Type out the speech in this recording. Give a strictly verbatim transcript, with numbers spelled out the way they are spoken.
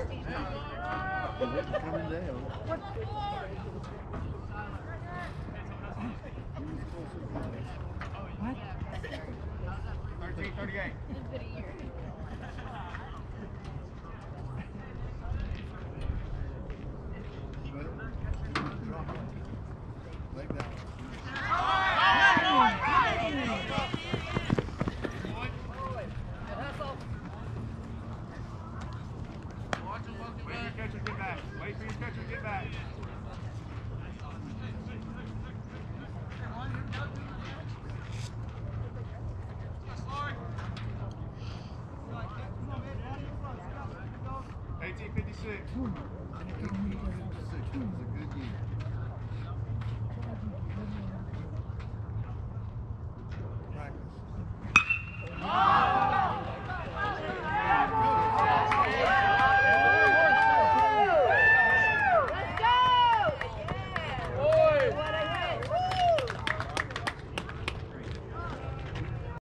Coming down. What? thirteen thirty-eight. Like that. Wait for your catcher to get back. Wait for your catcher to get back. eighteen fifty-six. eighteen fifty-six. That was a good year.